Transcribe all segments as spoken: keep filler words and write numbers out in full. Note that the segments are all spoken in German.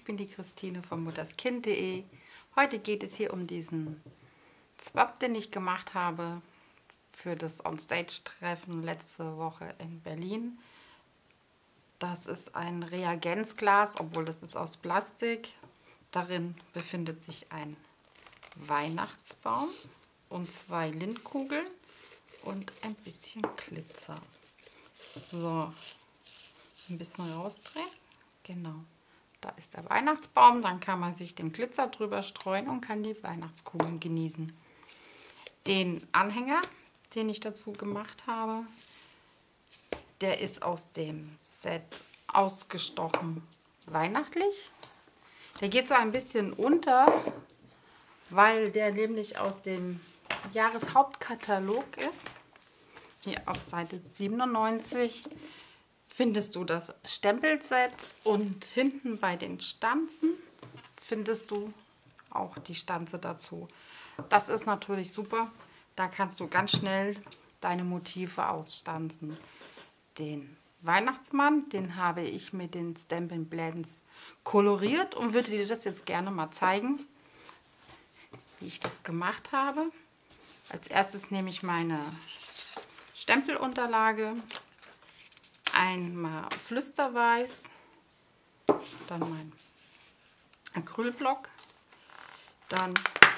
bin die Christine von mutterskind punkt de. Heute geht es hier um diesen Swap, den ich gemacht habe für das On-Stage-Treffen letzte Woche in Berlin. Das ist ein Reagenzglas, obwohl das ist aus Plastik. Darin befindet sich ein Weihnachtsbaum und zwei Lindkugeln und ein bisschen Glitzer. So, ein bisschen rausdrehen. Genau, da ist der Weihnachtsbaum. Dann kann man sich den Glitzer drüber streuen und kann die Weihnachtskugeln genießen. Den Anhänger, den ich dazu gemacht habe, der ist aus dem Set Ausgestochen weihnachtlich. Der geht so ein bisschen unter, weil der nämlich aus dem Jahreshauptkatalog ist. Hier auf Seite siebenundneunzig findest du das Stempelset und hinten bei den Stanzen findest du auch die Stanze dazu. Das ist natürlich super. Da kannst du ganz schnell deine Motive ausstanzen. Den Weihnachtsmann, den habe ich mit den Stampin' Blends koloriert und würde dir das jetzt gerne mal zeigen, wie ich das gemacht habe. Als erstes nehme ich meine Stempelunterlage, einmal Flüsterweiß, dann mein Acrylblock, dann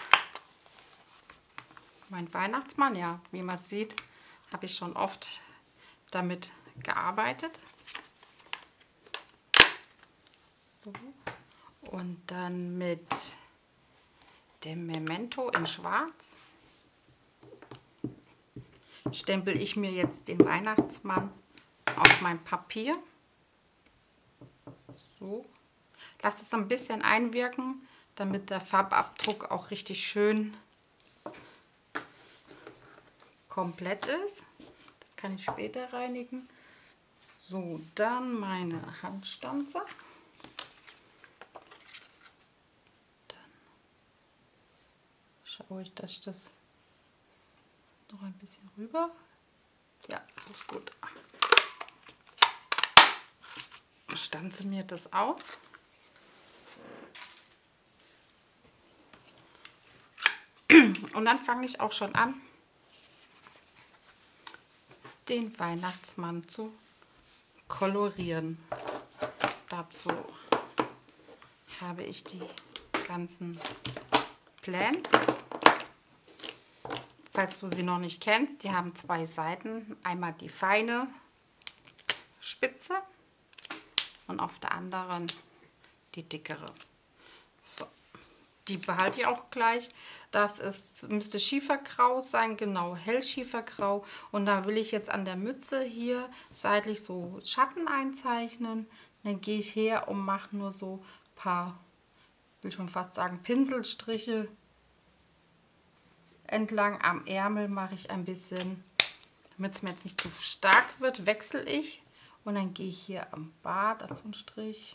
mein Weihnachtsmann. Ja, wie man sieht, habe ich schon oft damit gearbeitet. So. Und dann mit dem Memento in Schwarz stempel ich mir jetzt den Weihnachtsmann auf mein Papier. So. Lass es ein bisschen einwirken, damit der Farbabdruck auch richtig schön komplett ist. Das kann ich später reinigen. So, dann meine Handstanze. Dann schaue ich, dass ich das noch ein bisschen rüber. Ja, so ist gut. Stanze mir das aus. Und dann fange ich auch schon an, den Weihnachtsmann zu kolorieren. Dazu habe ich die ganzen Plans. Falls du sie noch nicht kennst, die haben zwei Seiten. Einmal die feine Spitze und auf der anderen die dickere. So. Die behalte ich auch gleich. Das ist, müsste Schiefergrau sein, genau, Hellschiefergrau. Und da will ich jetzt an der Mütze hier seitlich so Schatten einzeichnen. Dann gehe ich her und mache nur so ein paar, will schon fast sagen, Pinselstriche. Entlang am Ärmel mache ich ein bisschen, damit es mir jetzt nicht zu stark wird, wechsle ich. Und dann gehe ich hier am Bart an so einen Strich.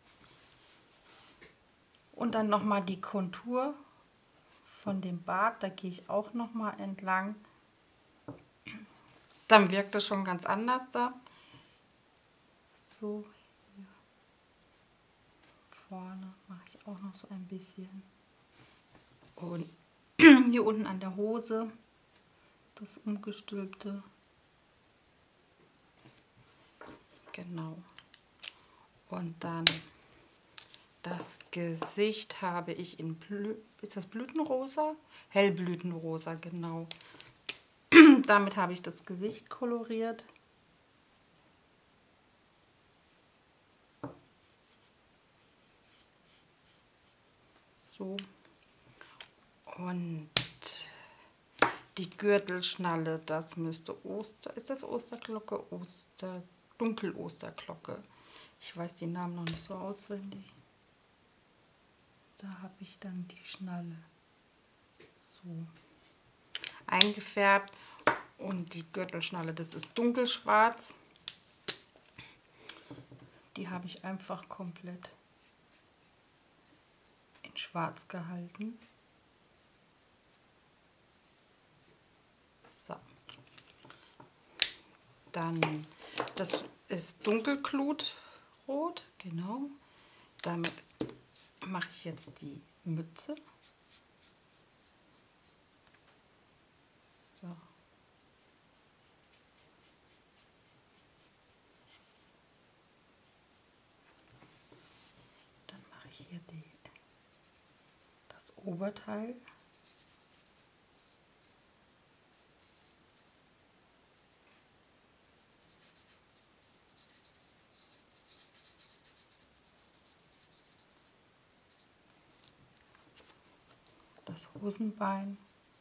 Und dann nochmal die Kontur von dem Bart, da gehe ich auch nochmal entlang. Dann wirkt es schon ganz anders da. So, hier vorne mache ich auch noch so ein bisschen. Und hier unten an der Hose, das umgestülpte. Genau. Und dann das Gesicht habe ich in Blü ist das Blütenrosa? Hellblütenrosa, genau. Damit habe ich das Gesicht koloriert. So. Und die Gürtelschnalle, das müsste Oster, ist das Osterglocke? Oster, Dunkelosterglocke. Ich weiß die Namen noch nicht so auswendig. Da habe ich dann die Schnalle so eingefärbt und die Gürtelschnalle, das ist dunkelschwarz. Die habe ich einfach komplett in schwarz gehalten. So. Dann, das ist Dunkelglutrot, genau. Damit mache ich jetzt die Mütze. So. Dann mache ich hier die, das Oberteil. Das Hosenbein.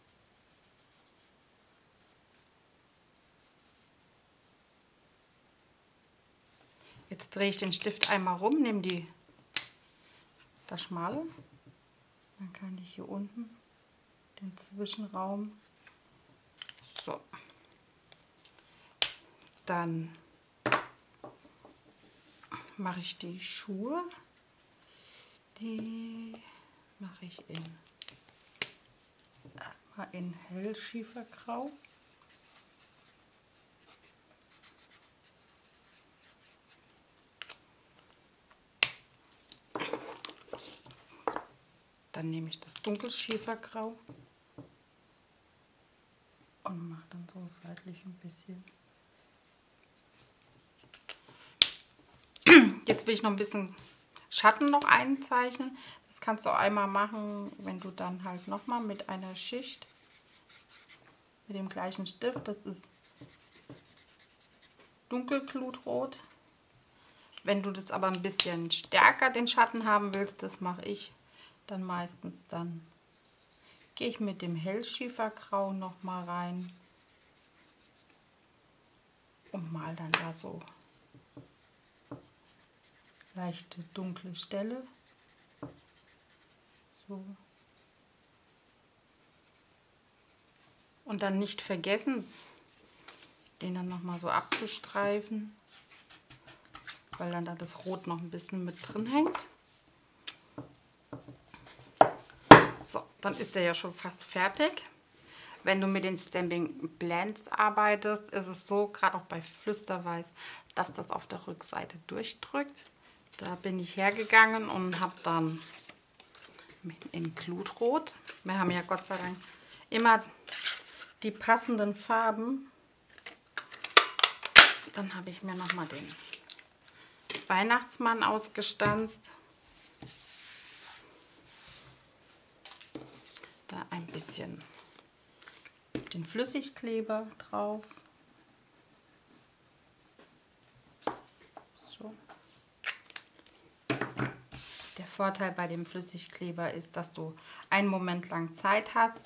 Jetzt drehe ich den Stift einmal rum, nehme die, das Schmale. Dann kann ich hier unten den Zwischenraum. So. Dann mache ich die Schuhe. Die mache ich in erstmal in hellschiefergrau. Dann nehme ich das Dunkelschiefergrau und mache dann so seitlich ein bisschen. Jetzt will ich noch ein bisschen Schatten noch einzeichnen. Das kannst du auch einmal machen, wenn du dann halt nochmal mit einer Schicht, mit dem gleichen Stift, das ist dunkelglutrot. Wenn du das aber ein bisschen stärker den Schatten haben willst, das mache ich dann meistens, dann gehe ich mit dem Hellschiefergrau noch mal rein und mal dann da so leichte dunkle Stelle. So. Und dann nicht vergessen, den dann noch mal so abzustreifen, weil dann da das Rot noch ein bisschen mit drin hängt. So, dann ist der ja schon fast fertig. Wenn du mit den Stamping Blends arbeitest, ist es so, gerade auch bei Flüsterweiß, dass das auf der Rückseite durchdrückt. Da bin ich hergegangen und habe dann in Glutrot, wir haben ja Gott sei Dank immer die passenden Farben, dann habe ich mir noch mal den Weihnachtsmann ausgestanzt. Da ein bisschen den Flüssigkleber drauf. So. Der Vorteil bei dem Flüssigkleber ist, dass du einen Moment lang Zeit hast,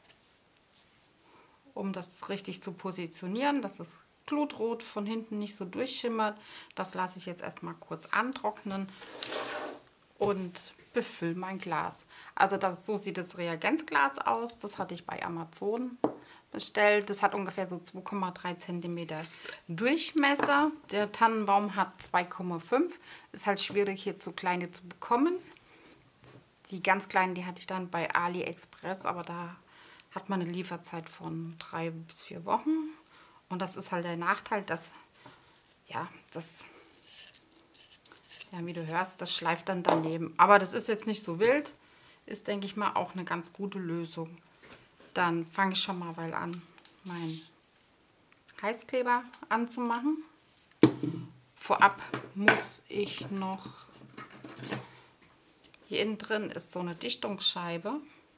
um das richtig zu positionieren, dass es glutrot von hinten nicht so durchschimmert. Das lasse ich jetzt erstmal kurz antrocknen und befülle mein Glas. Also das, so sieht das Reagenzglas aus. Das hatte ich bei Amazon bestellt. Das hat ungefähr so zwei Komma drei Zentimeter Durchmesser. Der Tannenbaum hat zwei Komma fünf. Ist halt schwierig, hier zu kleine zu bekommen. Die ganz kleinen, die hatte ich dann bei AliExpress, aber da hat man eine Lieferzeit von drei bis vier Wochen. Und das ist halt der Nachteil, dass, ja, das, ja, wie du hörst, das schleift dann daneben. Aber das ist jetzt nicht so wild. Ist, denke ich mal, auch eine ganz gute Lösung. Dann fange ich schon mal weil an, meinen Heißkleber anzumachen. Vorab muss ich noch, hier innen drin ist so eine Dichtungsscheibe.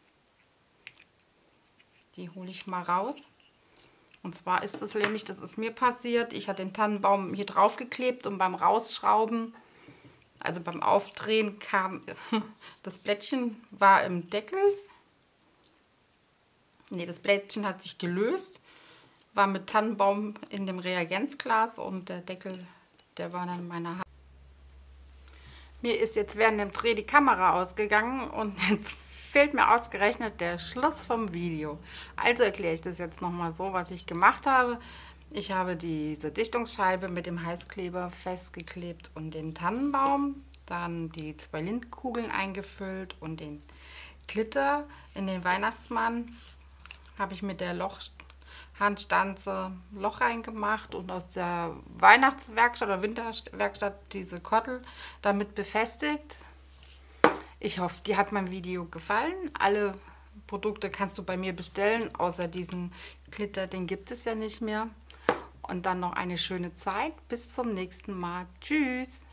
Die hole ich mal raus. Und zwar ist das nämlich, das ist mir passiert, ich hatte den Tannenbaum hier drauf geklebt und beim Rausschrauben, also beim Aufdrehen, kam das Blättchen war im Deckel. Ne, das Blättchen hat sich gelöst, war mit Tannenbaum in dem Reagenzglas und der Deckel, der war dann in meiner Hand. Mir ist jetzt während dem Dreh die Kamera ausgegangen und jetzt fehlt mir ausgerechnet der Schluss vom Video. Also erkläre ich das jetzt nochmal so, was ich gemacht habe. Ich habe diese Dichtungsscheibe mit dem Heißkleber festgeklebt und den Tannenbaum, dann die zwei Lindkugeln eingefüllt und den Glitter in den Weihnachtsmann habe ich mit der Lochhandstanze Loch reingemacht und aus der Weihnachtswerkstatt oder Winterwerkstatt diese Kottel damit befestigt. Ich hoffe, dir hat mein Video gefallen. Alle Produkte kannst du bei mir bestellen, außer diesen Glitter, den gibt es ja nicht mehr. Und dann noch eine schöne Zeit. Bis zum nächsten Mal. Tschüss.